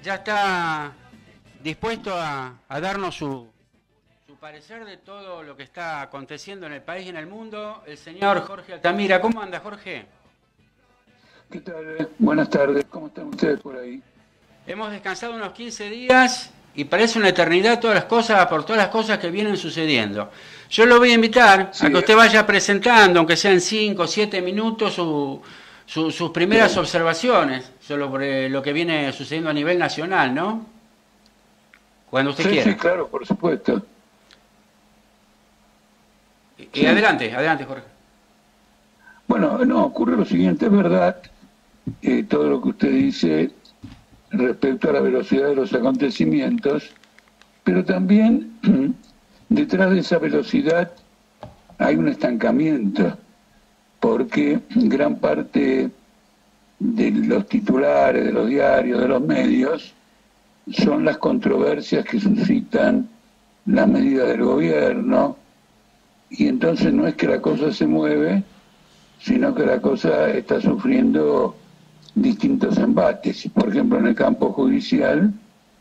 ya está dispuesto a darnos su parecer de todo lo que está aconteciendo en el país y en el mundo, el señor Jorge Altamira. ¿Cómo anda, Jorge? ¿Qué tal? Buenas tardes, ¿cómo están ustedes por ahí? Hemos descansado unos 15 días y parece una eternidad todas las cosas, por todas las cosas que vienen sucediendo. Yo lo voy a invitar a Sí, que usted vaya presentando, aunque sean 5 o 7 minutos, sus primeras claro. observaciones sobre lo que viene sucediendo a nivel nacional, ¿no? Cuando usted Sí, sí, quiera. claro, por supuesto. Y Sí. adelante, adelante, Jorge. Bueno, no, ocurre lo siguiente, es verdad, todo lo que usted dice respecto a la velocidad de los acontecimientos, pero también detrás de esa velocidad hay un estancamiento, porque gran parte de los titulares, de los diarios, de los medios, son las controversias que suscitan las medidas del gobierno, y entonces no es que la cosa se mueve, sino que la cosa está sufriendo distintos embates. Por ejemplo, en el campo judicial,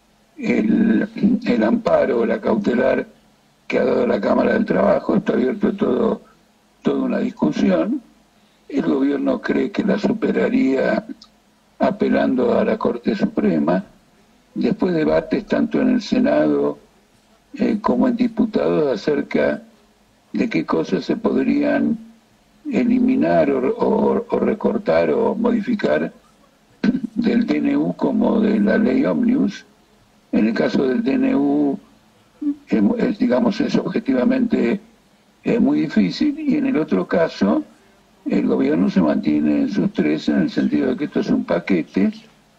el amparo o la cautelar que ha dado la Cámara del Trabajo está abierto toda una discusión. El gobierno cree que la superaría apelando a la Corte Suprema. Después debates tanto en el Senado como en diputados acerca de qué cosas se podrían eliminar o recortar o modificar del DNU como de la ley Omnibus. En el caso del DNU, digamos, es objetivamente muy difícil, y en el otro caso, el gobierno se mantiene en sus tres en el sentido de que esto es un paquete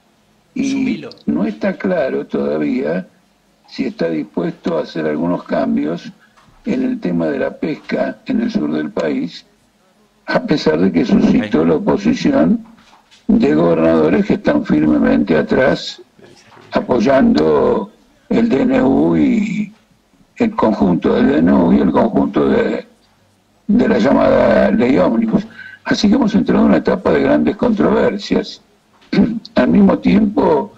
y Subilo. no está claro todavía si está dispuesto a hacer algunos cambios en el tema de la pesca en el sur del país, a pesar de que suscitó la oposición de gobernadores que están firmemente atrás apoyando el DNU y el conjunto del DNU y el conjunto de la llamada ley ómnibus. Así que hemos entrado en una etapa de grandes controversias. Al mismo tiempo,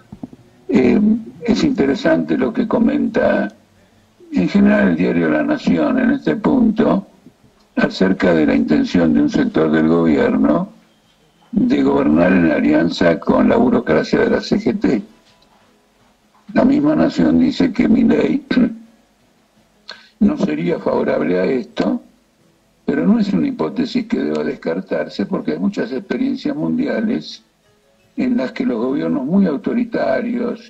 es interesante lo que comenta en general el diario La Nación en este punto, acerca de la intención de un sector del gobierno de gobernar en alianza con la burocracia de la CGT. La misma Nación dice que Milei no sería favorable a esto, pero no es una hipótesis que deba descartarse, porque hay muchas experiencias mundiales en las que los gobiernos muy autoritarios,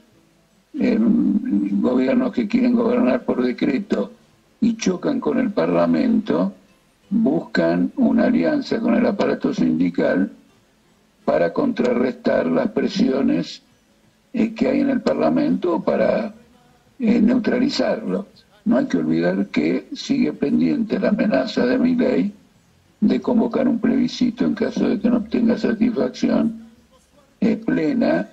gobiernos que quieren gobernar por decreto y chocan con el Parlamento, buscan una alianza con el aparato sindical para contrarrestar las presiones que hay en el Parlamento, para neutralizarlo. No hay que olvidar que sigue pendiente la amenaza de Milei de convocar un plebiscito en caso de que no obtenga satisfacción plena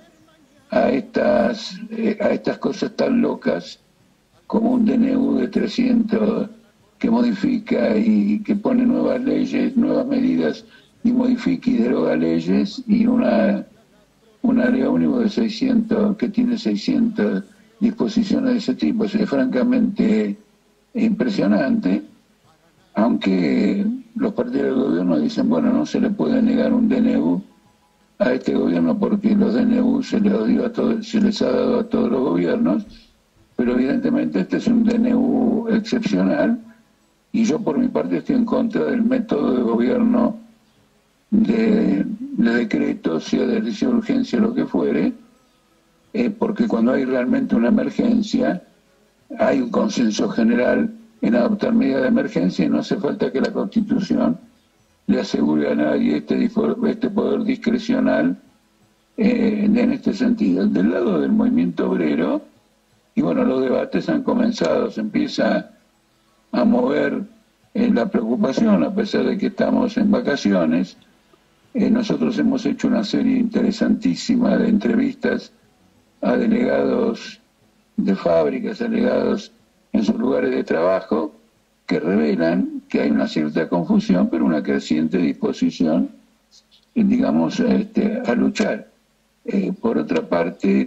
a estas cosas tan locas como un DNU de 300 que modifica y que pone nuevas leyes, nuevas medidas y modifica y deroga leyes, y una ley ómnibus de 600 que tiene 600 disposiciones de ese tipo. Es francamente impresionante, aunque los partidos del gobierno dicen, bueno, no se le puede negar un DNU a este gobierno porque los DNU se les ha dado a todos los gobiernos, pero evidentemente este es un DNU excepcional, y yo por mi parte estoy en contra del método de gobierno de decretos, sea de decisión de urgencia, lo que fuere, porque cuando hay realmente una emergencia, hay un consenso general en adoptar medidas de emergencia y no hace falta que la Constitución le asegure a nadie este poder discrecional en este sentido. Del lado del movimiento obrero, y bueno, los debates han comenzado, se empieza a mover la preocupación, a pesar de que estamos en vacaciones. Nosotros hemos hecho una serie interesantísima de entrevistas a delegados de fábricas, delegados en sus lugares de trabajo, que revelan que hay una cierta confusión, pero una creciente disposición, digamos, a luchar. Por otra parte,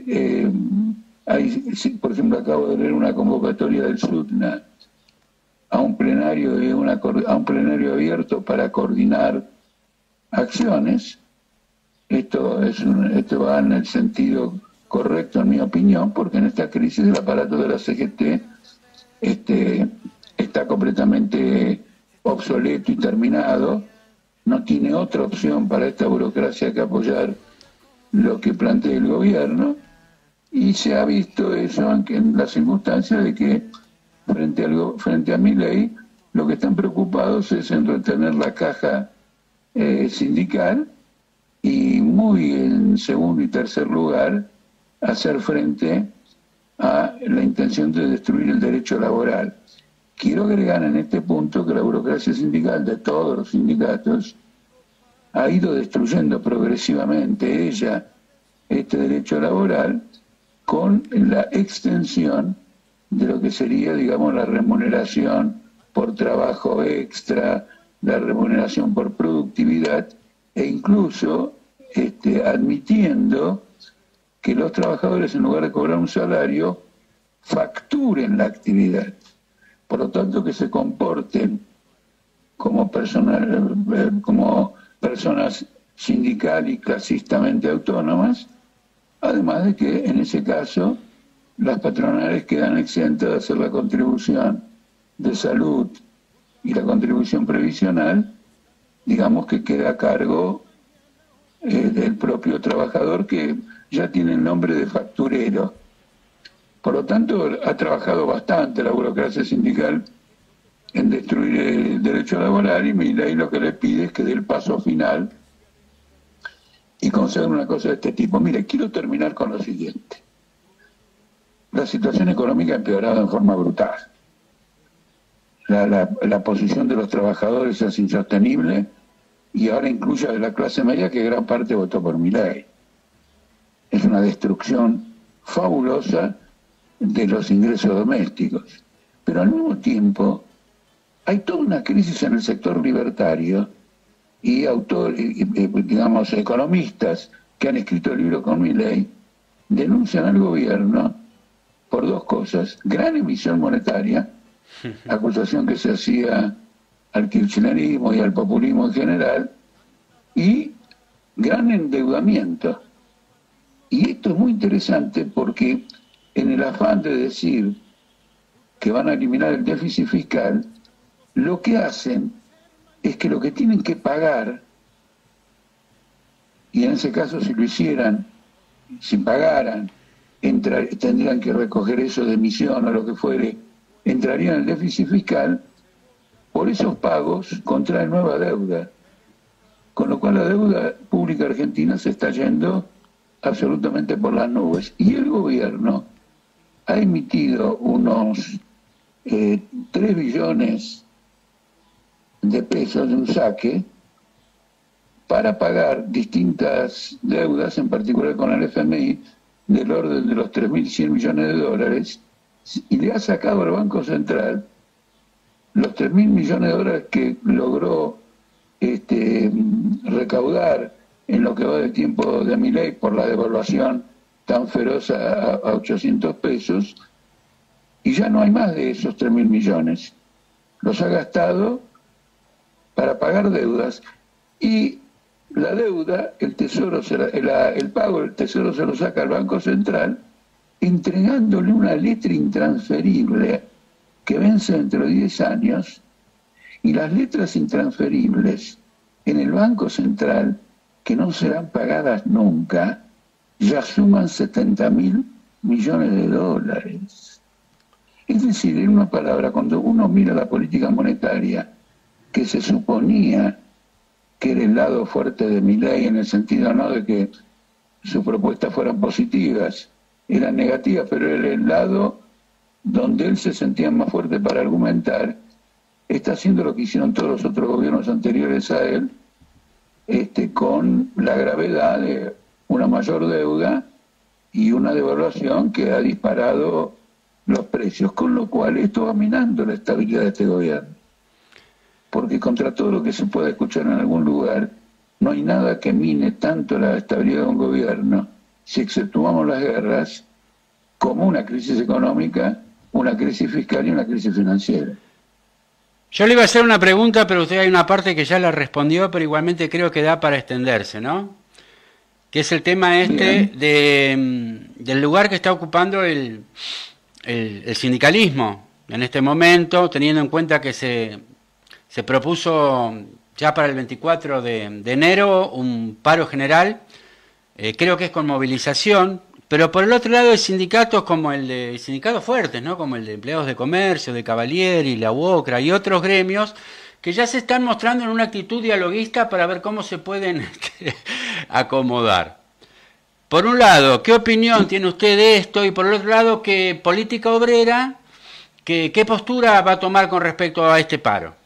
por ejemplo, acabo de leer una convocatoria del SUTNA a un plenario, a un plenario abierto para coordinar acciones. Esto va en el sentido correcto, en mi opinión, porque en esta crisis el aparato de la CGT está completamente obsoleto y terminado, no tiene otra opción para esta burocracia que apoyar lo que plantea el gobierno, y se ha visto eso en la circunstancia de que frente a Milei lo que están preocupados es en retener la caja sindical y muy en segundo y tercer lugar hacer frente a la intención de destruir el derecho laboral. Quiero agregar en este punto que la burocracia sindical de todos los sindicatos ha ido destruyendo progresivamente este derecho laboral con la extensión de lo que sería, digamos, la remuneración por trabajo extra, la remuneración por productividad, e incluso admitiendo que los trabajadores, en lugar de cobrar un salario, facturen la actividad. Por lo tanto, que se comporten como personas sindical y clasistamente autónomas, además de que en ese caso las patronales quedan exentas de hacer la contribución de salud y la contribución previsional, digamos que queda a cargo del propio trabajador, que ya tiene el nombre de facturero. Por lo tanto, ha trabajado bastante la burocracia sindical en destruir el derecho laboral, y Milei lo que le pide es que dé el paso final y conceda una cosa de este tipo. Mire, quiero terminar con lo siguiente. La situación económica ha empeorado en forma brutal. La posición de los trabajadores es insostenible, y ahora incluye a la clase media, que gran parte votó por Milei. Es una destrucción fabulosa de los ingresos domésticos. Pero al mismo tiempo hay toda una crisis en el sector libertario, y digamos, economistas que han escrito el libro con Milei denuncian al gobierno por dos cosas: gran emisión monetaria, acusación que se hacía al kirchnerismo y al populismo en general, y gran endeudamiento. Y esto es muy interesante porque, en el afán de decir que van a eliminar el déficit fiscal, lo que hacen es que lo que tienen que pagar, y en ese caso si lo hicieran, si pagaran, tendrían que recoger eso de emisión o lo que fuere, entrarían en el déficit fiscal. Por esos pagos contraen nueva deuda, con lo cual la deuda pública argentina se está yendo absolutamente por las nubes. Y el gobierno ha emitido unos 3 billones de pesos de un saque para pagar distintas deudas, en particular con el FMI, del orden de los 3.100 millones de dólares, y le ha sacado al Banco Central los 3.000 millones de dólares que logró recaudar en lo que va del tiempo de Milei por la devaluación tan feroz a 800 pesos, y ya no hay más de esos 3.000 millones. Los ha gastado para pagar deudas, y la deuda, el pago del Tesoro se lo saca al Banco Central, entregándole una letra intransferible que vence dentro de 10 años, y las letras intransferibles en el Banco Central, que no serán pagadas nunca, ya suman 70.000 millones de dólares. Es decir, en una palabra, cuando uno mira la política monetaria, que se suponía que era el lado fuerte de Milei, en el sentido no de que sus propuestas fueran positivas, eran negativas, pero era el lado donde él se sentía más fuerte para argumentar, está haciendo lo que hicieron todos los otros gobiernos anteriores a él, con la gravedad de una mayor deuda y una devaluación que ha disparado los precios, con lo cual esto va minando la estabilidad de este gobierno. Porque contra todo lo que se puede escuchar en algún lugar, no hay nada que mine tanto la estabilidad de un gobierno si exceptuamos las guerras, como una crisis económica, una crisis fiscal y una crisis financiera. Yo le iba a hacer una pregunta, pero usted hay una parte que ya la respondió, pero igualmente creo que da para extenderse, ¿no? Que es el tema del lugar que está ocupando el sindicalismo en este momento, teniendo en cuenta que se propuso ya para el 24 de enero un paro general, creo que es con movilización, pero por el otro lado hay sindicatos como sindicatos fuertes, ¿no? Como el de empleados de comercio, de Cavalieri, la UOCRA y otros gremios que ya se están mostrando en una actitud dialoguista para ver cómo se pueden acomodar. Por un lado, ¿qué opinión tiene usted de esto? Y por el otro lado, ¿qué política obrera, qué postura va a tomar con respecto a este paro?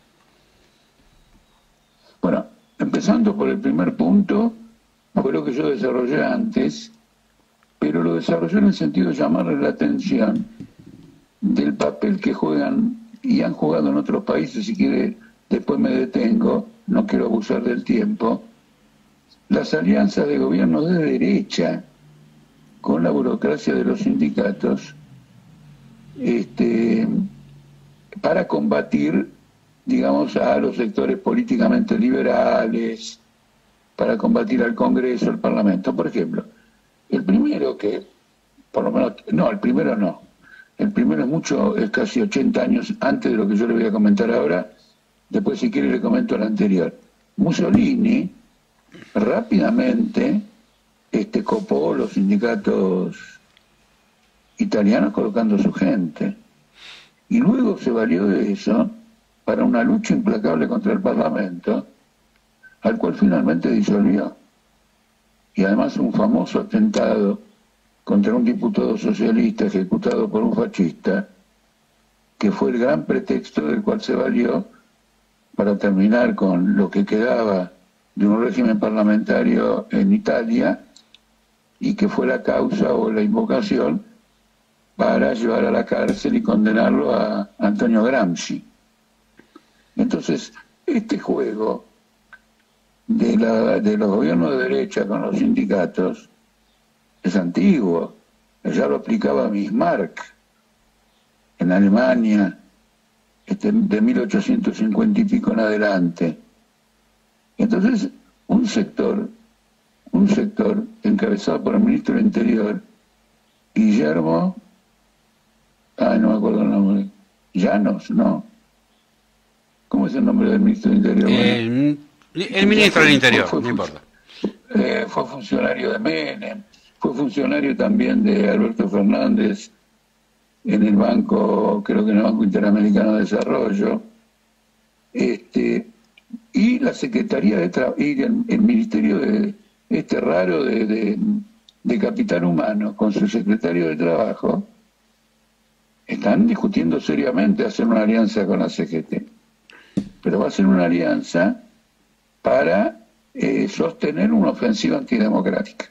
Bueno, empezando por el primer punto, fue lo que yo desarrollé antes, pero lo desarrollé en el sentido de llamarle la atención del papel que juegan y han jugado en otros países. Si quiere, después me detengo, no quiero abusar del tiempo. Las alianzas de gobierno de derecha con la burocracia de los sindicatos para combatir, digamos, a los sectores políticamente liberales, para combatir al Congreso, al Parlamento. Por ejemplo, el primero que, por lo menos, no, el primero no. El primero es casi 80 años antes de lo que yo le voy a comentar ahora. Después, si quiere, le comento el anterior. Mussolini rápidamente copó los sindicatos italianos colocando a su gente. Y luego se valió de eso para una lucha implacable contra el Parlamento, al cual finalmente disolvió. Y además un famoso atentado contra un diputado socialista ejecutado por un fascista, que fue el gran pretexto del cual se valió para terminar con lo que quedaba de un régimen parlamentario en Italia, y que fue la causa o la invocación para llevar a la cárcel y condenarlo a Antonio Gramsci. Entonces, este juego de los gobiernos de derecha con los sindicatos es antiguo. Ya lo aplicaba Bismarck en Alemania, de 1850 y pico en adelante. Entonces, un sector encabezado por el ministro del Interior, Guillermo, no me acuerdo el nombre, Llanos, ¿no? ¿Cómo es el nombre del ministro del Interior? El ministro del Interior, no importa. Fue funcionario de Menem, fue funcionario también de Alberto Fernández en el banco, creo que en el Banco Interamericano de Desarrollo, y la Secretaría de Trabajo, y el Ministerio raro de Capital Humano, con su secretario de Trabajo, están discutiendo seriamente hacer una alianza con la CGT. Pero va a ser una alianza para sostener una ofensiva antidemocrática.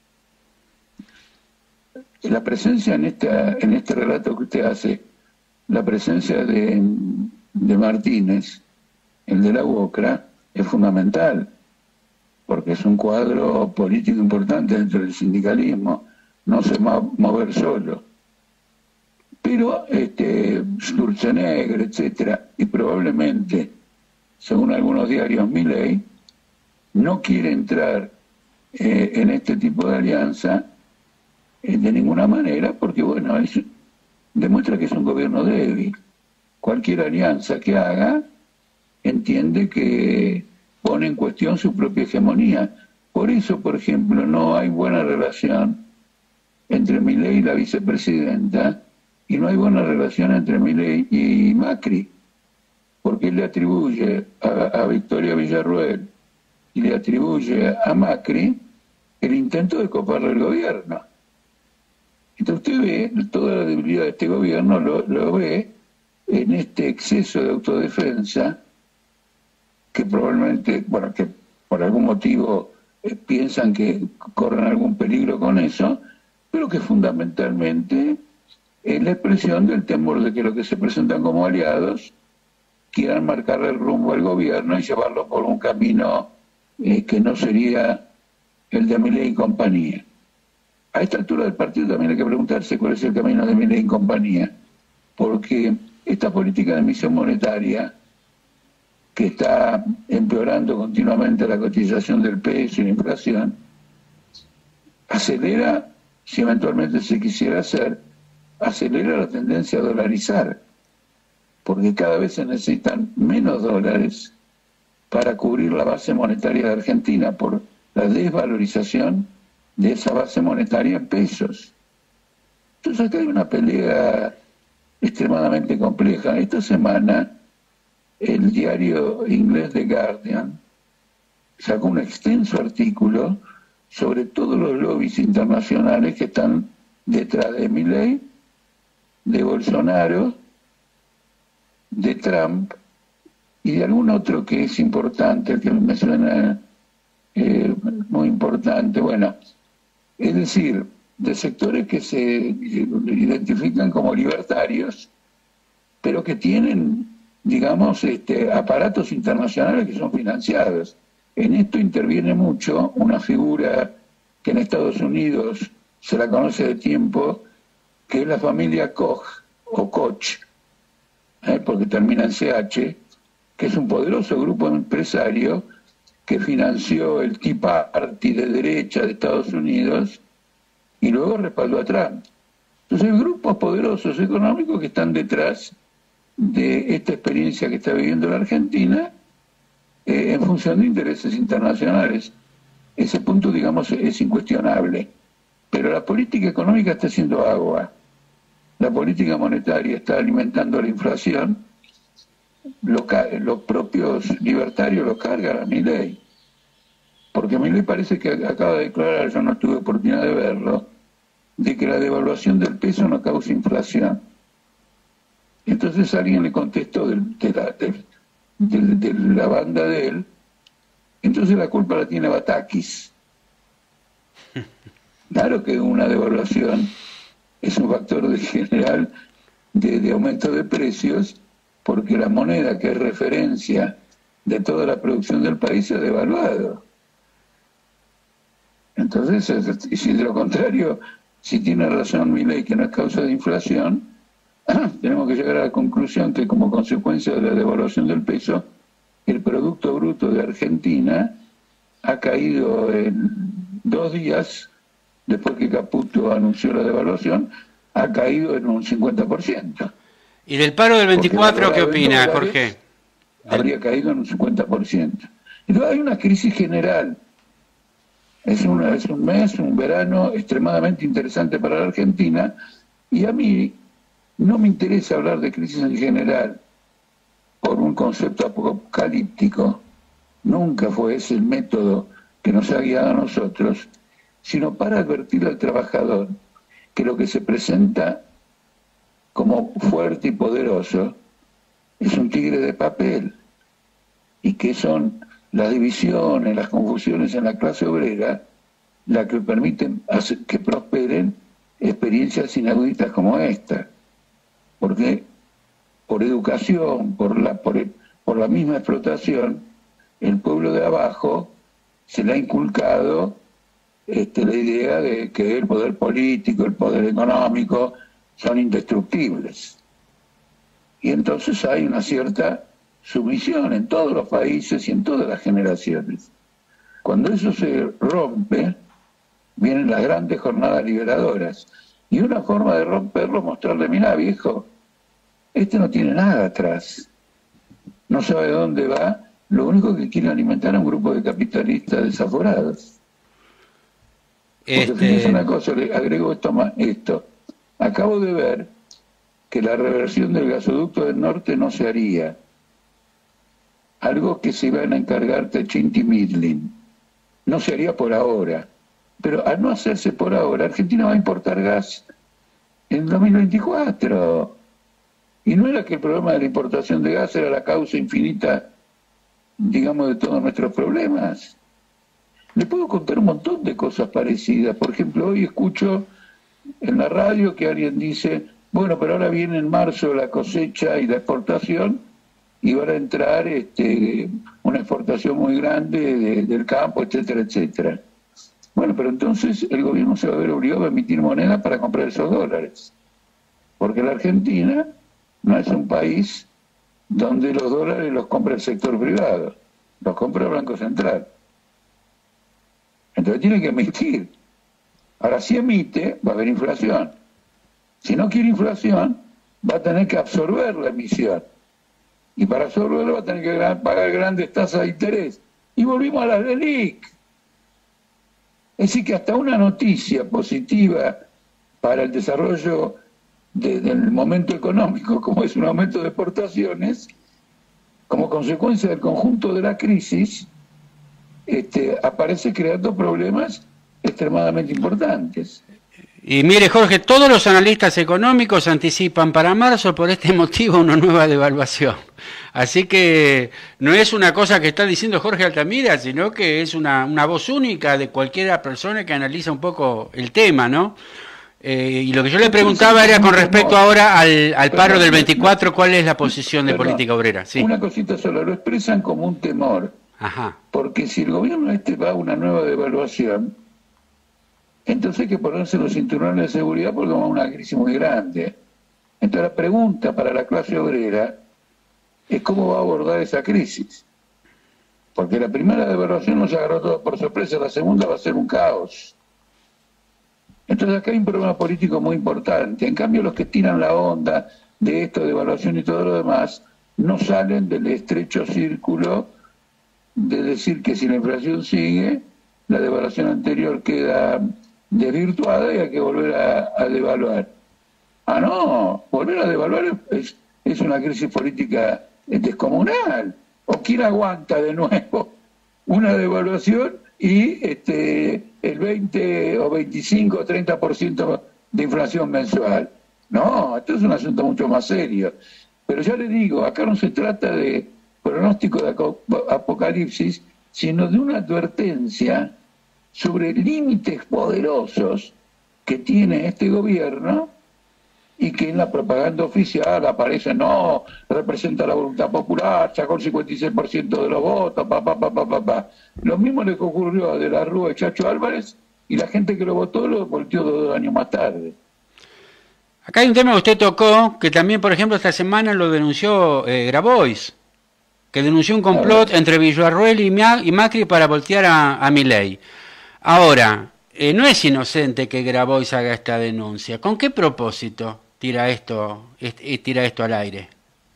La presencia en este relato que usted hace, la presencia de Martínez, el de la UOCRA, es fundamental, porque es un cuadro político importante dentro del sindicalismo, no se va a mover solo. Pero Sturzenegger, etcétera, y probablemente, según algunos diarios, Milei, no quiere entrar en este tipo de alianza de ninguna manera, porque bueno, demuestra que es un gobierno débil. Cualquier alianza que haga entiende que pone en cuestión su propia hegemonía. Por eso, por ejemplo, no hay buena relación entre Milei y la vicepresidenta, y no hay buena relación entre Milei y Macri, porque él le atribuye a Victoria Villarruel y le atribuye a Macri el intento de coparle el gobierno. Entonces usted ve toda la debilidad de este gobierno, lo ve en este exceso de autodefensa, que probablemente, bueno, que por algún motivo piensan que corren algún peligro con eso, pero que fundamentalmente es la expresión del temor de que los que se presentan como aliados quieran marcarle el rumbo al gobierno y llevarlo por un camino que no sería el de Milei y compañía. A esta altura del partido también hay que preguntarse cuál es el camino de Milei y compañía, porque esta política de emisión monetaria, que está empeorando continuamente la cotización del peso y la inflación, acelera, si eventualmente se quisiera hacer, acelera la tendencia a dolarizar, porque cada vez se necesitan menos dólares para cubrir la base monetaria de Argentina por la desvalorización de esa base monetaria en pesos. Entonces acá hay una pelea extremadamente compleja. Esta semana el diario inglés The Guardian sacó un extenso artículo sobre todos los lobbies internacionales que están detrás de Milei, de Bolsonaro, de Trump y de algún otro que es importante, el que me suena muy importante. Bueno, es decir, de sectores que se identifican como libertarios, pero que tienen, digamos, aparatos internacionales que son financiados. En esto interviene mucho una figura que en Estados Unidos se la conoce de tiempo, que es la familia Koch, o Koch, porque termina en CH, que es un poderoso grupo empresario que financió el Tea Party de derecha de Estados Unidos y luego respaldó a Trump. Entonces hay grupos poderosos económicos que están detrás de esta experiencia que está viviendo la Argentina en función de intereses internacionales. Ese punto, digamos, es incuestionable. Pero la política económica está haciendo agua. La política monetaria está alimentando la inflación. Los propios libertarios lo cargan a Milei. Porque Milei parece que acaba de declarar, yo no tuve oportunidad de verlo, de que la devaluación del peso no causa inflación. Entonces alguien le contestó de la banda de él, entonces la culpa la tiene Batakis. Claro que una devaluación es un factor general de aumento de precios, porque la moneda que es referencia de toda la producción del país se ha devaluado. Entonces, si de lo contrario, si tiene razón Milei que no es causa de inflación, tenemos que llegar a la conclusión que como consecuencia de la devaluación del peso, el Producto Bruto de Argentina ha caído en 2 días, después que Caputo anunció la devaluación, ha caído en un 50%. ¿Y del paro del 24 qué opina, Jorge? Habría caído en un 50%. Y luego hay una crisis general. Es un mes, un verano extremadamente interesante para la Argentina, y a mí no me interesa hablar de crisis en general por un concepto apocalíptico. Nunca fue ese el método que nos ha guiado a nosotros, sino para advertir al trabajador que lo que se presenta como fuerte y poderoso es un tigre de papel, y que son las divisiones, las confusiones en la clase obrera las que permiten hacer que prosperen experiencias inauditas como esta. Porque por educación, por la misma explotación, el pueblo de abajo se le ha inculcado la idea de que el poder político, el poder económico son indestructibles. Y entonces hay una cierta sumisión en todos los países y en todas las generaciones. Cuando eso se rompe, vienen las grandes jornadas liberadoras. Y una forma de romperlo es mostrarle, mirá viejo, este no tiene nada atrás, no sabe dónde va, lo único que quiere alimentar a un grupo de capitalistas desaforados. Porque fíjense una cosa, le agrego esto. Acabo de ver que la reversión del gasoducto del norte no se haría. Algo que se iban a encargar Techint y Midlin. No se haría por ahora. Pero al no hacerse por ahora, Argentina va a importar gas en 2024. Y no era que el problema de la importación de gas era la causa infinita, digamos, de todos nuestros problemas. Le puedo contar un montón de cosas parecidas. Por ejemplo, hoy escucho en la radio que alguien dice, bueno, pero ahora viene en marzo la cosecha y la exportación y van a entrar una exportación muy grande del campo, etcétera, etcétera. Bueno, pero entonces el gobierno se va a ver obligado a emitir moneda para comprar esos dólares. Porque la Argentina no es un país donde los dólares los compra el sector privado, los compra el Banco Central. Entonces tiene que emitir. Ahora, si emite, va a haber inflación. Si no quiere inflación, va a tener que absorber la emisión. Y para absorberlo va a tener que pagar grandes tasas de interés. Y volvimos a las LELIQ. Es decir, que hasta una noticia positiva para el desarrollo del momento económico, como es un aumento de exportaciones, como consecuencia del conjunto de la crisis, aparece creando problemas extremadamente importantes. Y mire, Jorge, todos los analistas económicos anticipan para marzo por este motivo una nueva devaluación. Así que no es una cosa que está diciendo Jorge Altamira, sino que es una voz única de cualquier persona que analiza un poco el tema, ¿no? Y lo que yo le preguntaba era con respecto ahora al paro del 24, ¿cuál es la posición de Política Obrera? Sí. Una cosita sola, lo expresan como un temor. Ajá. Porque si el gobierno va a una nueva devaluación, entonces hay que ponerse los cinturones de seguridad porque vamos a una crisis muy grande. Entonces la pregunta para la clase obrera es cómo va a abordar esa crisis. Porque la primera devaluación nos agarró todo por sorpresa, la segunda va a ser un caos. Entonces acá hay un problema político muy importante. En cambio, los que tiran la onda de esto, de evaluación y todo lo demás, no salen del estrecho círculo de decir que si la inflación sigue, la devaluación anterior queda desvirtuada y hay que volver a devaluar. Ah, no, volver a devaluar es una crisis política descomunal. ¿O quién aguanta de nuevo una devaluación y el 20 o 25 o 30% de inflación mensual? No, esto es un asunto mucho más serio. Pero ya le digo, acá no se trata de pronóstico de apocalipsis, sino de una advertencia sobre límites poderosos que tiene este gobierno y que en la propaganda oficial aparece, no, representa la voluntad popular, sacó el 56% de los votos, Lo mismo le ocurrió a De la Rúa y Chacho Álvarez, y la gente que lo votó lo volteó 2 años más tarde. Acá hay un tema que usted tocó, que también, por ejemplo, esta semana lo denunció Grabois, que denunció un complot entre Villarruel y Macri para voltear a Milei. Ahora, no es inocente que Grabois haga esta denuncia. ¿Con qué propósito tira esto al aire?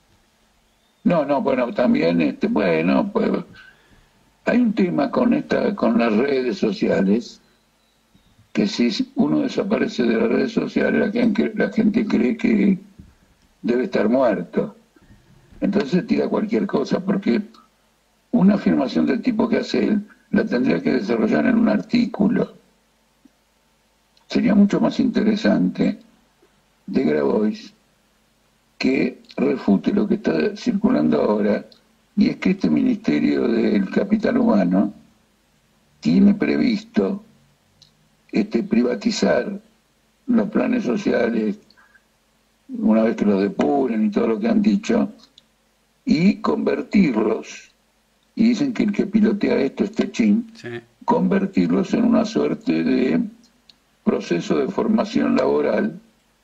No, bueno, también, pues, hay un tema con las redes sociales, que si uno desaparece de las redes sociales, la gente cree que debe estar muerto. Entonces tira cualquier cosa, porque una afirmación del tipo que hace él la tendría que desarrollar en un artículo. Sería mucho más interesante de Grabois que refute lo que está circulando ahora, y es que este Ministerio del Capital Humano tiene previsto privatizar los planes sociales una vez que los depuren y todo lo que han dicho, y convertirlos, y dicen que el que pilotea esto es Techín, sí, convertirlos en una suerte de proceso de formación laboral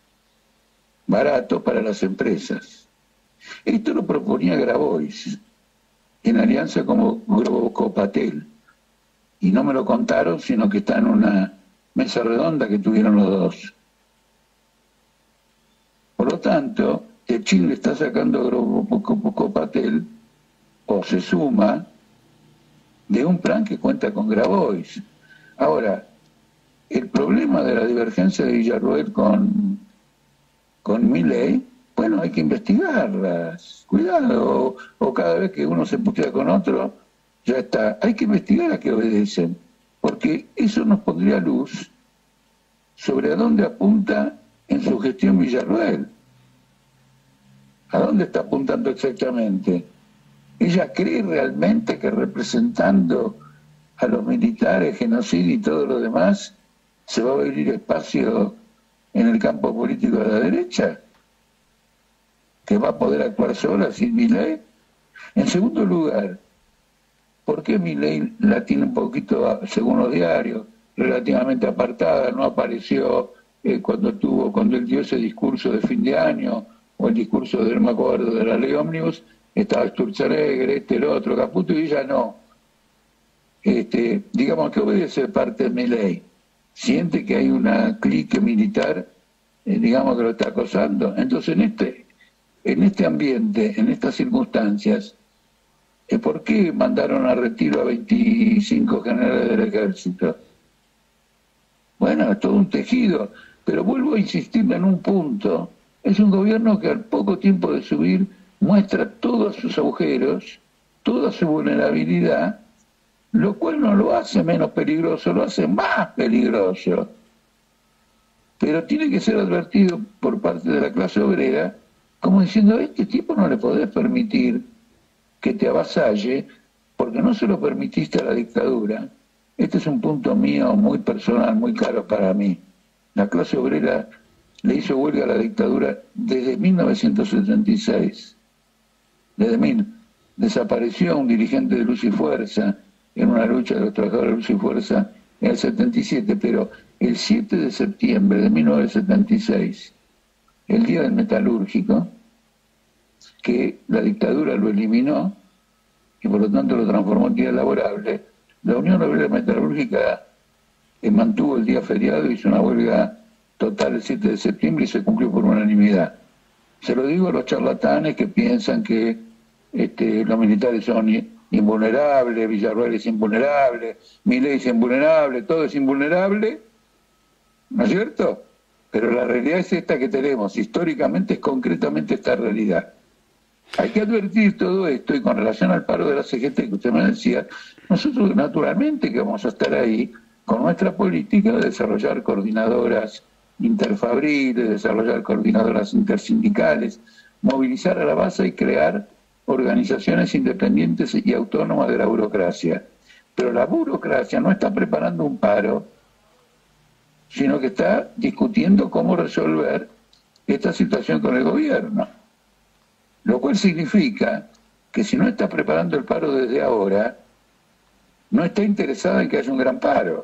barato para las empresas. Esto lo proponía Grabois en alianza con Copatel, y no me lo contaron, sino que está en una mesa redonda que tuvieron los dos. Por lo tanto, Techín le está sacando a Copatel, o se suma, de un plan que cuenta con Grabois. Ahora, el problema de la divergencia de Villarruel con Milei, bueno, hay que investigarlas. Cuidado, o cada vez que uno se putea con otro, ya está. Hay que investigar a qué obedecen, porque eso nos pondría luz sobre a dónde apunta en su gestión Villarruel. ¿A dónde está apuntando exactamente? ¿Ella cree realmente que representando a los militares, genocidio y todo lo demás, se va a abrir espacio en el campo político de la derecha? ¿Que va a poder actuar sola sin Milei? En segundo lugar, ¿por qué Milei la tiene un poquito, según los diarios, relativamente apartada, no apareció cuando él dio ese discurso de fin de año, o el discurso de, no me acuerdo, de la ley ómnibus, estaba Sturzenegger, el otro, Caputo, y ella no. Digamos que obedece parte de Milei. Siente que hay una clique militar, digamos, que lo está acosando. Entonces, en este ambiente, en estas circunstancias, ¿por qué mandaron a retiro a 25 generales del ejército? Bueno, es todo un tejido, pero vuelvo a insistir en un punto. Es un gobierno que al poco tiempo de subir muestra todos sus agujeros, toda su vulnerabilidad, lo cual no lo hace menos peligroso, lo hace más peligroso. Pero tiene que ser advertido por parte de la clase obrera, como diciendo, a este tipo no le podés permitir que te avasalle, porque no se lo permitiste a la dictadura. Este es un punto mío muy personal, muy caro para mí. La clase obrera le hizo huelga a la dictadura desde 1976. Desapareció un dirigente de Luz y Fuerza en una lucha de los trabajadores de Luz y Fuerza en el 77, pero el 7 de septiembre de 1976, el Día del Metalúrgico, que la dictadura lo eliminó y por lo tanto lo transformó en día laborable, la Unión Obrera Metalúrgica mantuvo el día feriado, hizo una huelga total el 7 de septiembre y se cumplió por unanimidad. Se lo digo a los charlatanes que piensan que los militares son invulnerables, Villarroel es invulnerable, Milei es invulnerable, todo es invulnerable, ¿no es cierto? Pero la realidad es esta que tenemos, históricamente es concretamente esta realidad. Hay que advertir todo esto, y con relación al paro de la CGT que usted me decía, nosotros naturalmente que vamos a estar ahí con nuestra política de desarrollar coordinadoras interfabriles, desarrollar coordinadoras intersindicales, movilizar a la base y crear organizaciones independientes y autónomas de la burocracia. Pero la burocracia no está preparando un paro, sino que está discutiendo cómo resolver esta situación con el gobierno. Lo cual significa que si no está preparando el paro desde ahora, no está interesada en que haya un gran paro.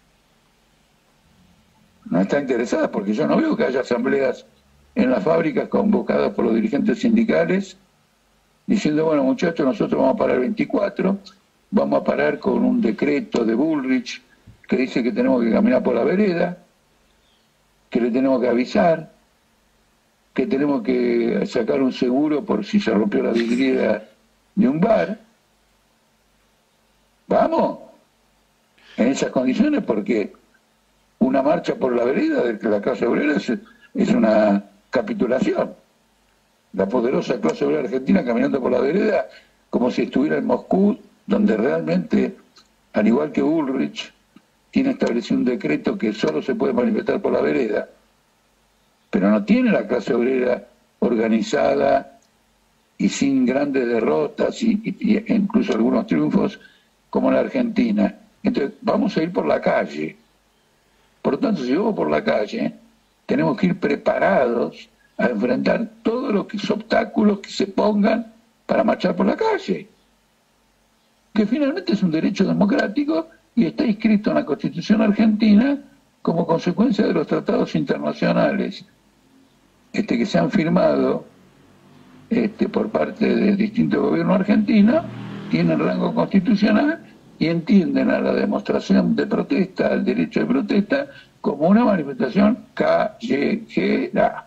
No está interesada porque yo no veo que haya asambleas en las fábricas convocadas por los dirigentes sindicales diciendo, bueno muchachos, nosotros vamos a parar el 24, vamos a parar con un decreto de Bullrich que dice que tenemos que caminar por la vereda, que le tenemos que avisar, que tenemos que sacar un seguro por si se rompió la vidriera de un bar. Vamos, en esas condiciones, porque una marcha por la vereda de la clase obrera es una capitulación. La poderosa clase obrera argentina caminando por la vereda como si estuviera en Moscú, donde realmente, al igual que Bullrich, tiene establecido un decreto que solo se puede manifestar por la vereda, pero no tiene la clase obrera organizada y sin grandes derrotas y incluso algunos triunfos como la Argentina. Entonces vamos a ir por la calle. Por lo tanto, si vamos por la calle, tenemos que ir preparados a enfrentar todos los obstáculos que se pongan para marchar por la calle, que finalmente es un derecho democrático y está inscrito en la Constitución argentina como consecuencia de los tratados internacionales que se han firmado por parte de distintos gobiernos argentinos, tienen rango constitucional y entienden a la demostración de protesta, al derecho de protesta, como una manifestación callejera.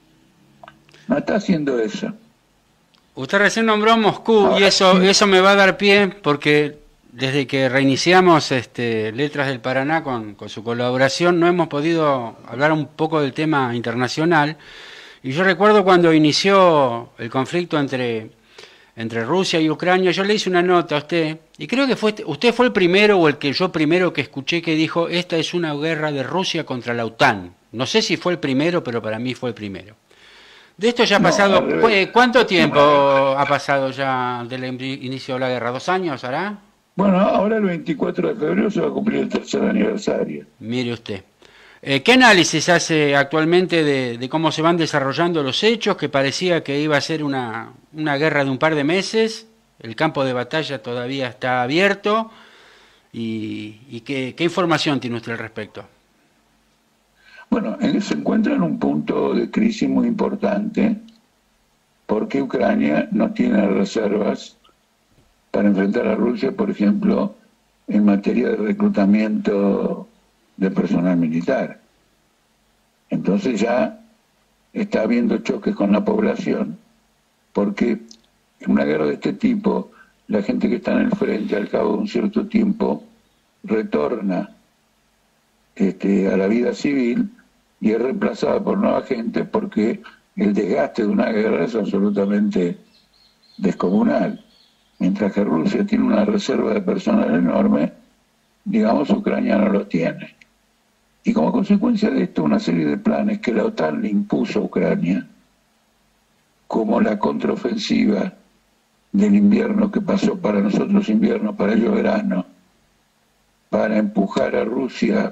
No está haciendo eso. Usted recién nombró Moscú. Ahora, y eso me va a dar pie porque desde que reiniciamos Letras del Paraná con su colaboración no hemos podido hablar un poco del tema internacional. Y yo recuerdo cuando inició el conflicto entre Rusia y Ucrania, yo le hice una nota a usted, y creo que usted fue el primero o el que yo primero que escuché que dijo, esta es una guerra de Rusia contra la OTAN. No sé si fue el primero, pero para mí fue el primero. De esto ya ha pasado, ¿cuánto tiempo ha pasado ya del inicio de la guerra? ¿2 años hará? Bueno, ahora el 24 de febrero se va a cumplir el 3er aniversario. Mire usted. ¿Qué análisis hace actualmente de cómo se van desarrollando los hechos? Que parecía que iba a ser una guerra de un par de meses, el campo de batalla todavía está abierto, ¿Y qué información tiene usted al respecto? Bueno, se encuentra en un punto de crisis muy importante porque Ucrania no tiene reservas para enfrentar a Rusia, por ejemplo, en materia de reclutamiento de personal militar. Entonces ya está habiendo choques con la población, porque en una guerra de este tipo, la gente que está en el frente, al cabo de un cierto tiempo, retorna a la vida civil y es reemplazada por nueva gente, porque el desgaste de una guerra es absolutamente descomunal. Mientras que Rusia tiene una reserva de personal enorme, digamos, Ucrania no lo tiene. Y como consecuencia de esto, una serie de planes que la OTAN le impuso a Ucrania, como la contraofensiva del invierno que pasó para nosotros invierno, para ellos verano, para empujar a Rusia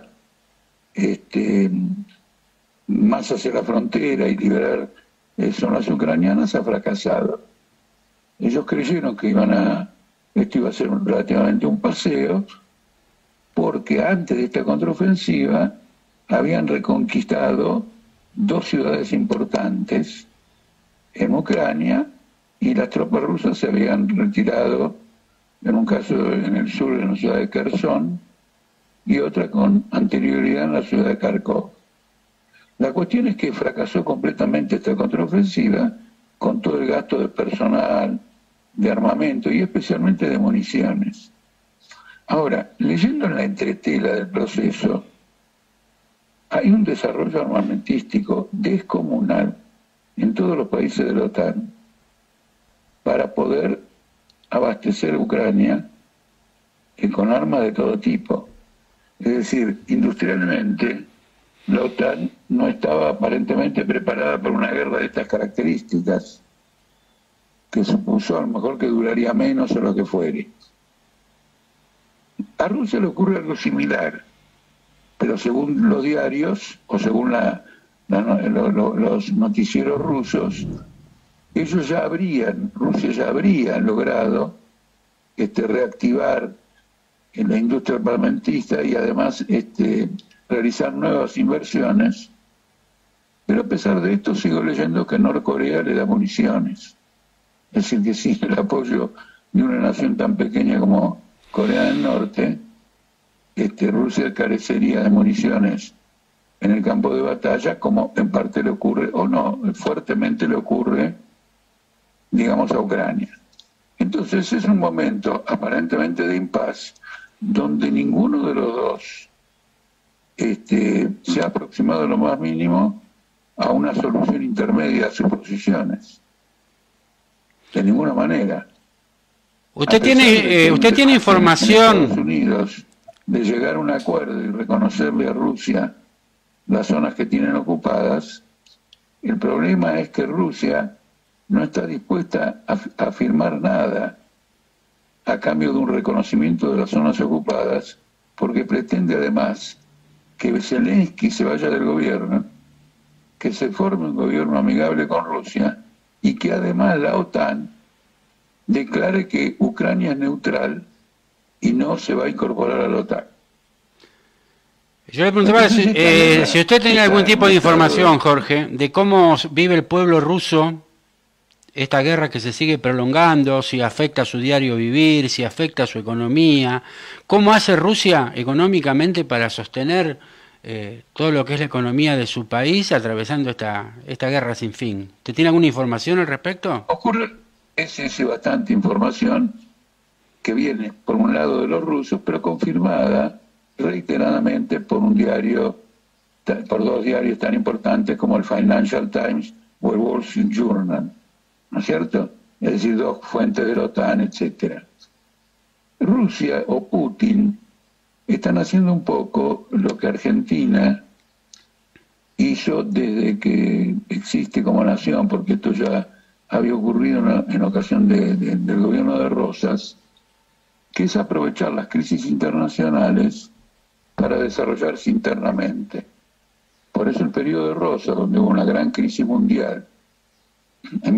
más hacia la frontera y liberar zonas ucranianas, ha fracasado. Ellos creyeron que esto iba a ser relativamente un paseo, porque antes de esta contraofensiva habían reconquistado 2 ciudades importantes en Ucrania y las tropas rusas se habían retirado, en un caso en el sur, en la ciudad de Kherson, y otra con anterioridad en la ciudad de Kharkov. La cuestión es que fracasó completamente esta contraofensiva con todo el gasto de personal, de armamento y especialmente de municiones. Ahora, leyendo en la entretela del proceso, hay un desarrollo armamentístico descomunal en todos los países de la OTAN para poder abastecer a Ucrania con armas de todo tipo. Es decir, industrialmente, la OTAN no estaba aparentemente preparada para una guerra de estas características, que supuso a lo mejor que duraría menos o lo que fuere. A Rusia le ocurre algo similar, pero según los diarios o según los noticieros rusos, Rusia ya habría logrado reactivar en la industria armamentista y además realizar nuevas inversiones, pero a pesar de esto sigo leyendo que Norcorea le da municiones. Es decir, que sin el apoyo de una nación tan pequeña como Corea del Norte, Rusia carecería de municiones en el campo de batalla, como en parte le ocurre, o no, fuertemente le ocurre, digamos, a Ucrania. Entonces es un momento aparentemente de impas, donde ninguno de los dos se ha aproximado a lo más mínimo a una solución intermedia a sus posiciones. De ninguna manera. Usted tiene información. Estados Unidos de llegar a un acuerdo y reconocerle a Rusia las zonas que tienen ocupadas, el problema es que Rusia no está dispuesta a firmar nada a cambio de un reconocimiento de las zonas ocupadas, porque pretende además que Zelensky se vaya del gobierno, que se forme un gobierno amigable con Rusia y que además la OTAN declare que Ucrania es neutral y no se va a incorporar a la OTAN. Yo le preguntaba si usted tenía algún tipo de información, Jorge, de cómo vive el pueblo ruso esta guerra que se sigue prolongando, si afecta a su diario vivir, si afecta a su economía, cómo hace Rusia económicamente para sostener todo lo que es la economía de su país atravesando esta guerra sin fin. ¿Usted tiene alguna información al respecto? Es bastante información que viene por un lado de los rusos, pero confirmada reiteradamente por un diario, por 2 diarios tan importantes como el Financial Times o el Wall Street Journal, ¿no es cierto? Es decir, 2 fuentes de la OTAN, etc. Rusia o Putin están haciendo un poco lo que Argentina hizo desde que existe como nación, porque esto ya había ocurrido en ocasión del gobierno de Rosas, que es aprovechar las crisis internacionales para desarrollarse internamente. Por eso el periodo de Rosas, donde hubo una gran crisis mundial, en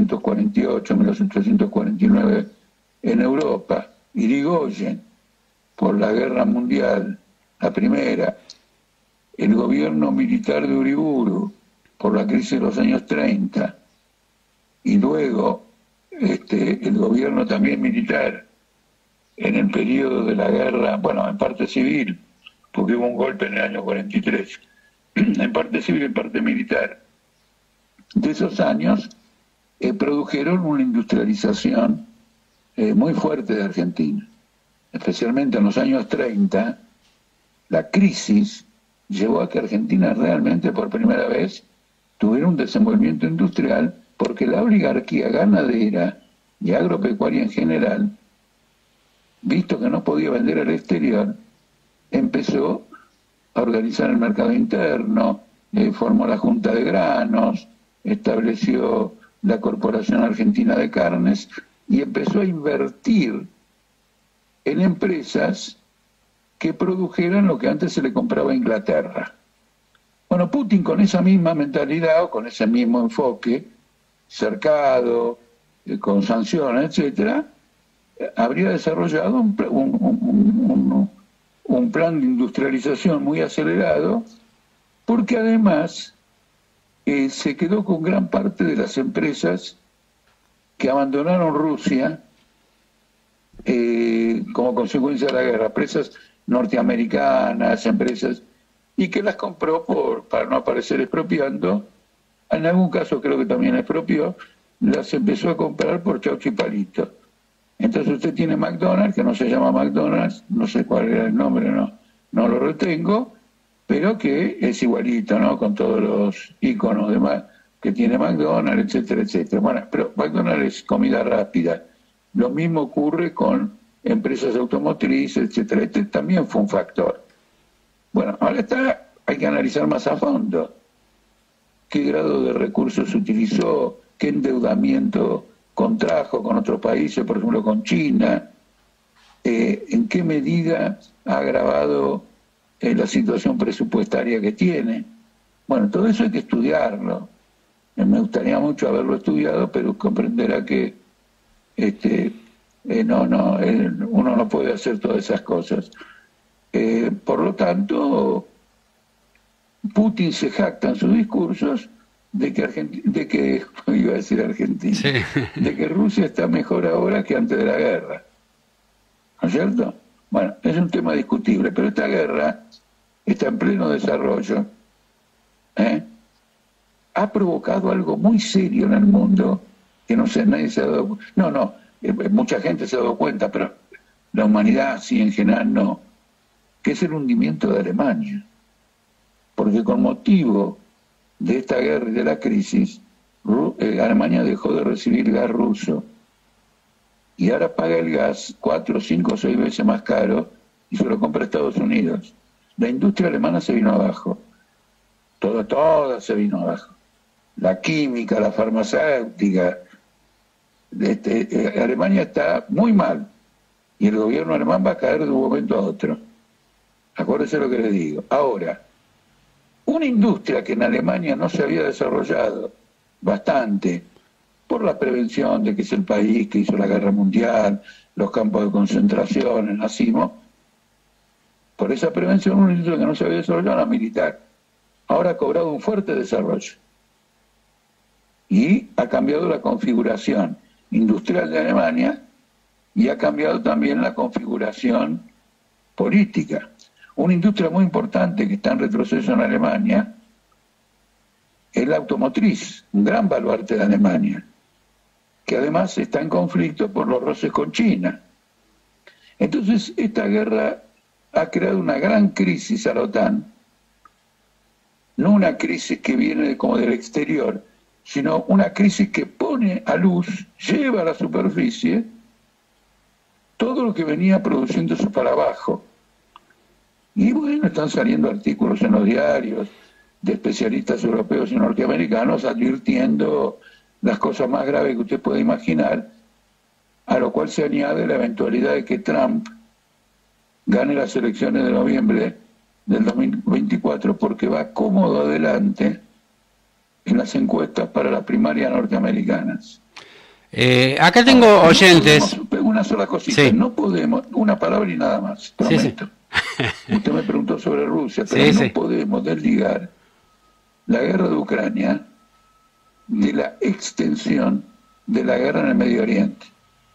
1848, 1849, en Europa, Irigoyen, por la guerra mundial, la primera, el gobierno militar de Uriburu, por la crisis de los años 30, y luego el gobierno también militar en el periodo de la guerra, bueno, en parte civil, porque hubo un golpe en el año 43, en parte civil y en parte militar, de esos años produjeron una industrialización muy fuerte de Argentina. Especialmente en los años 30, la crisis llevó a que Argentina realmente por primera vez tuviera un desenvolvimiento industrial, porque la oligarquía ganadera y agropecuaria en general, visto que no podía vender al exterior, empezó a organizar el mercado interno, formó la Junta de Granos, estableció la Corporación Argentina de Carnes y empezó a invertir en empresas que produjeran lo que antes se le compraba a Inglaterra. Bueno, Putin con esa misma mentalidad o con ese mismo enfoque, cercado, con sanciones, etcétera, habría desarrollado un plan de industrialización muy acelerado, porque además se quedó con gran parte de las empresas que abandonaron Rusia como consecuencia de la guerra, empresas norteamericanas, empresas, y que las compró para no aparecer expropiando. En algún caso creo que también expropió, las empezó a comprar por chaucho y palito. Entonces usted tiene McDonald's, que no se llama McDonald's, no sé cuál era el nombre, no lo retengo, pero que es igualito, ¿no? Con todos los iconos que tiene McDonald's, etcétera, etcétera. Bueno, pero McDonald's es comida rápida. Lo mismo ocurre con empresas automotrices, etcétera. Este también fue un factor. Bueno, ahora hay que analizar más a fondo qué grado de recursos utilizó, qué endeudamiento contrajo con otros países, por ejemplo con China, en qué medida ha agravado la situación presupuestaria que tiene. Bueno, todo eso hay que estudiarlo. Me gustaría mucho haberlo estudiado, pero comprenderá que uno no puede hacer todas esas cosas. Por lo tanto, Putin se jacta en sus discursos de que iba a decir Argentina, sí, de que Rusia está mejor ahora que antes de la guerra. ¿No es cierto? Bueno, es un tema discutible, pero esta guerra está en pleno desarrollo. Ha provocado algo muy serio en el mundo que no sé, nadie se ha dado cuenta. Mucha gente se ha dado cuenta, pero la humanidad sí en general no, que es el hundimiento de Alemania. Porque con motivo de esta guerra y de la crisis, Alemania dejó de recibir gas ruso y ahora paga el gas 4, 5, 6 veces más caro y se lo compra a Estados Unidos. La industria alemana se vino abajo, toda se vino abajo. La química, la farmacéutica, Alemania está muy mal y el gobierno alemán va a caer de un momento a otro. Acuérdense lo que les digo. Ahora, una industria que en Alemania no se había desarrollado bastante por la prevención de que es el país que hizo la guerra mundial, los campos de concentración, el nazismo, por esa prevención una industria que no se había desarrollado, la militar, ahora ha cobrado un fuerte desarrollo y ha cambiado la configuración industrial de Alemania y ha cambiado también la configuración política. Una industria muy importante que está en retroceso en Alemania es la automotriz, un gran baluarte de Alemania, que además está en conflicto por los roces con China. Entonces, esta guerra ha creado una gran crisis a la OTAN, no una crisis que viene como del exterior, sino una crisis que pone a luz, lleva a la superficie todo lo que venía produciéndose para abajo. Y bueno, están saliendo artículos en los diarios de especialistas europeos y norteamericanos advirtiendo las cosas más graves que usted puede imaginar, a lo cual se añade la eventualidad de que Trump gane las elecciones de noviembre del 2024 porque va cómodo adelante en las encuestas para las primarias norteamericanas. Acá tengo oyentes. una sola cosita. Sí. No podemos, una palabra y nada más, prometo. Usted me preguntó sobre Rusia, pero no podemos desligar la guerra de Ucrania de la extensión de la guerra en el Medio Oriente.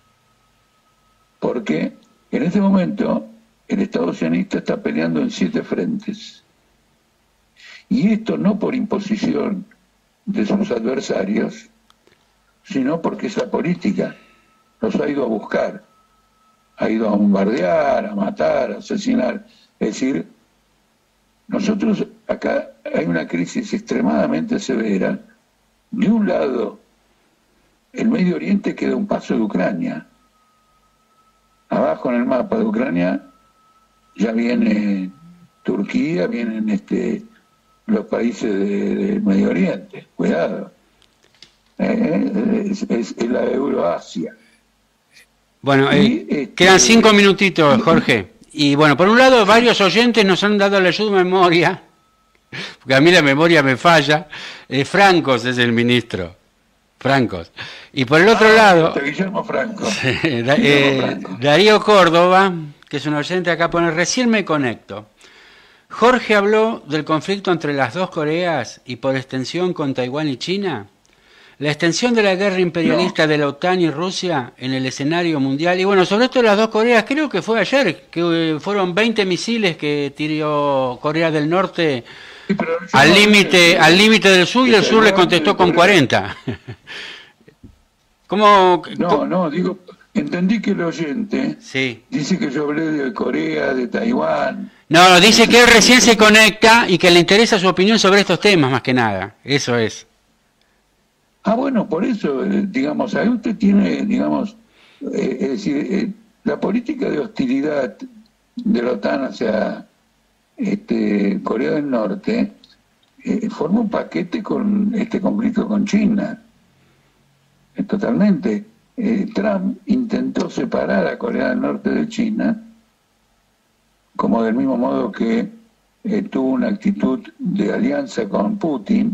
Porque en este momento el Estado sionista está peleando en 7 frentes. Y esto no por imposición de sus adversarios, sino porque esa política los ha ido a buscar, ha ido a bombardear, a matar, a asesinar. Es decir, nosotros acá hay una crisis extremadamente severa. De un lado, el Medio Oriente queda un paso de Ucrania. Abajo en el mapa de Ucrania ya viene Turquía, vienen los países del Medio Oriente. Cuidado. Es la Euroasia. Bueno, quedan 5 minutitos, Jorge. Y bueno, por un lado, varios oyentes nos han dado la ayuda de memoria, porque a mí la memoria me falla. Francos es el ministro. Francos. Y por el otro lado, Guillermo Franco. Darío Córdoba, que es un oyente acá, pone: recién me conecto. Jorge habló del conflicto entre las dos Coreas y por extensión con Taiwán y China. La extensión de la guerra imperialista de la OTAN y Rusia en el escenario mundial. Y bueno, sobre esto de las dos Coreas, creo que fue ayer, que fueron 20 misiles que tiró Corea del Norte al límite del sur, y el sur le contestó con 40. ¿Cómo? No, digo, entendí que el oyente dice que yo hablé de Corea, de Taiwán. No, dice que él recién se conecta y que le interesa su opinión sobre estos temas, más que nada. Eso es. Ah, bueno, por eso, digamos, ahí usted tiene, digamos, es decir, la política de hostilidad de la OTAN hacia Corea del Norte forma un paquete con este conflicto con China. Totalmente. Trump intentó separar a Corea del Norte de China, como del mismo modo que tuvo una actitud de alianza con Putin,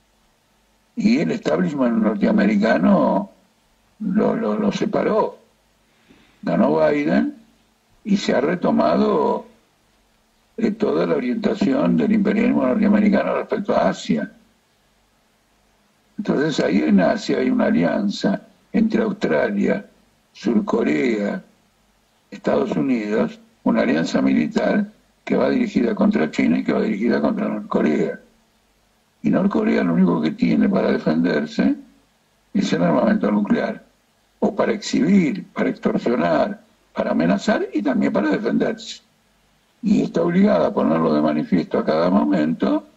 y el establishment norteamericano lo separó. Ganó Biden y se ha retomado toda la orientación del imperialismo norteamericano respecto a Asia. Entonces ahí en Asia hay una alianza entre Australia, Sur Corea, Estados Unidos, una alianza militar que va dirigida contra China y que va dirigida contra Norcorea. Y Norcorea lo único que tiene para defenderse es el armamento nuclear, o para exhibir, para extorsionar, para amenazar y también para defenderse. Y está obligada a ponerlo de manifiesto a cada momento,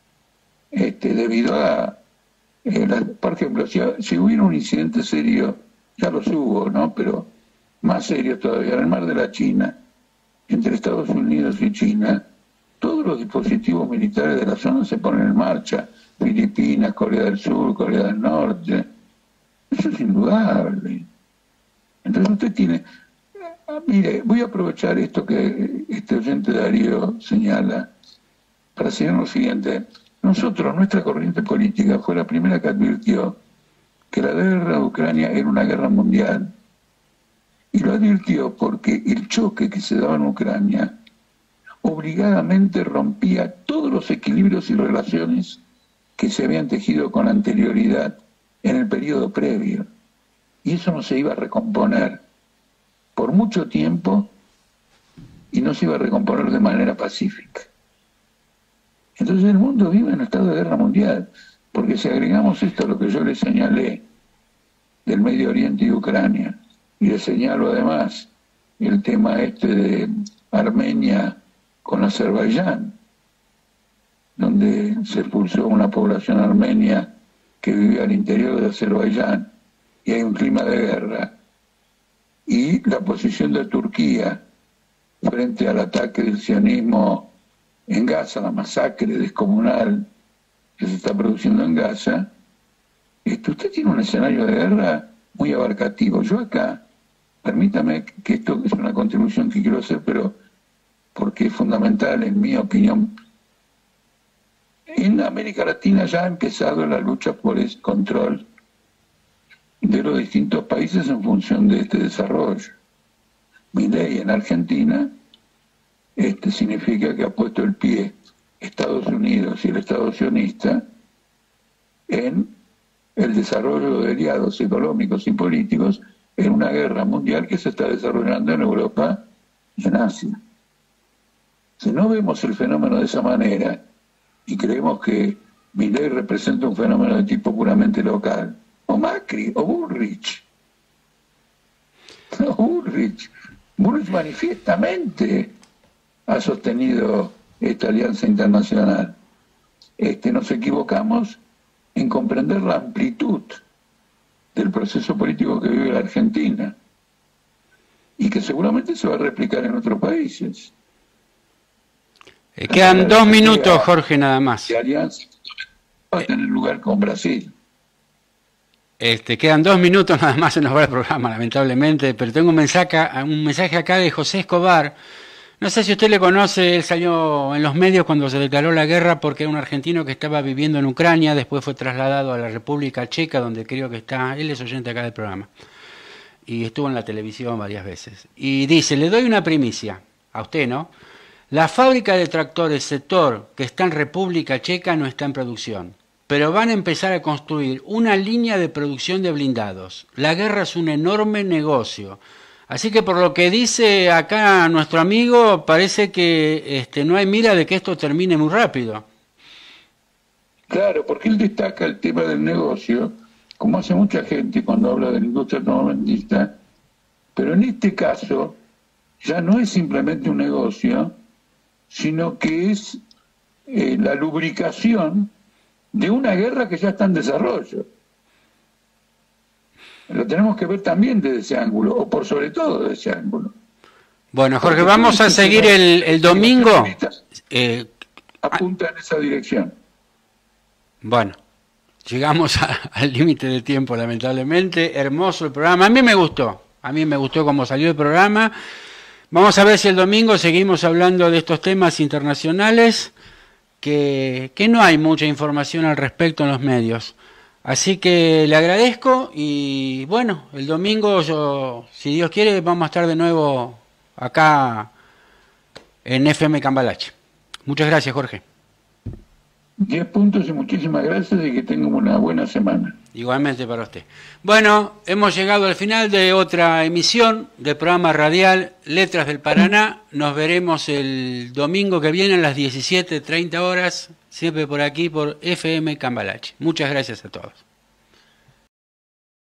debido a, por ejemplo, si hubiera un incidente serio, ya los hubo, ¿no? Pero más serio todavía, en el mar de la China, entre Estados Unidos y China, todos los dispositivos militares de la zona se ponen en marcha. Filipinas, Corea del Sur, Corea del Norte. Eso es indudable. Entonces usted tiene... mire, voy a aprovechar esto que este oyente Darío señala para decir lo siguiente. Nosotros, nuestra corriente política fue la primera que advirtió que la guerra de Ucrania era una guerra mundial. Y lo advirtió porque el choque que se daba en Ucrania obligadamente rompía todos los equilibrios y relaciones que se habían tejido con anterioridad en el periodo previo. Y eso no se iba a recomponer por mucho tiempo, y no se iba a recomponer de manera pacífica. Entonces el mundo vive en estado de guerra mundial, porque si agregamos esto a lo que yo le señalé del Medio Oriente y Ucrania, y le señalo además el tema de Armenia con Azerbaiyán, donde se expulsó una población armenia que vive al interior de Azerbaiyán y hay un clima de guerra, y la posición de Turquía frente al ataque del sionismo en Gaza, la masacre descomunal que se está produciendo en Gaza, usted tiene un escenario de guerra muy abarcativo. Yo acá, permítame que esto es una contribución que quiero hacer, pero porque es fundamental en mi opinión. En América Latina ya ha empezado la lucha por el control de los distintos países en función de este desarrollo. Milei en Argentina significa que ha puesto el pie Estados Unidos y el Estado sionista en el desarrollo de aliados económicos y políticos en una guerra mundial que se está desarrollando en Europa y en Asia. Si no vemos el fenómeno de esa manera y creemos que Milei representa un fenómeno de tipo puramente local, o Macri, o Bullrich. No, Bullrich manifiestamente ha sostenido esta alianza internacional. Nos equivocamos en comprender la amplitud del proceso político que vive la Argentina y que seguramente se va a replicar en otros países. Quedan 2 minutos, Jorge, nada más. La alianza va a tener lugar con Brasil. Quedan 2 minutos nada más, se nos va el programa, lamentablemente, pero tengo un mensaje acá de José Escobar. No sé si usted le conoce, él salió en los medios cuando se declaró la guerra porque era un argentino que estaba viviendo en Ucrania, después fue trasladado a la República Checa, donde creo que está, él es oyente acá del programa, y estuvo en la televisión varias veces. Y dice, le doy una primicia, a usted, ¿no? La fábrica de tractores Sector, que está en República Checa, no está en producción, pero van a empezar a construir una línea de producción de blindados. La guerra es un enorme negocio. Así que por lo que dice acá nuestro amigo, parece que no hay mira de que esto termine muy rápido. Claro, porque él destaca el tema del negocio, como hace mucha gente cuando habla de la industria automovilista, pero en este caso ya no es simplemente un negocio, sino que es la lubricación de una guerra que ya está en desarrollo. Lo tenemos que ver también desde ese ángulo, o por sobre todo desde ese ángulo. Bueno, Jorge, vamos a seguir el domingo. Apunta en esa dirección. Bueno, llegamos al límite de tiempo, lamentablemente. Hermoso el programa. A mí me gustó cómo salió el programa. Vamos a ver si el domingo seguimos hablando de estos temas internacionales, que no hay mucha información al respecto en los medios. Así que le agradezco y bueno, el domingo yo, si Dios quiere, vamos a estar de nuevo acá en FM Cambalache. Muchas gracias, Jorge. 10 puntos y muchísimas gracias y que tengan una buena semana. Igualmente para usted. Bueno, hemos llegado al final de otra emisión del programa radial Letras del Paraná. Nos veremos el domingo que viene a las 17:30 horas, siempre por aquí por FM Cambalache. Muchas gracias a todos.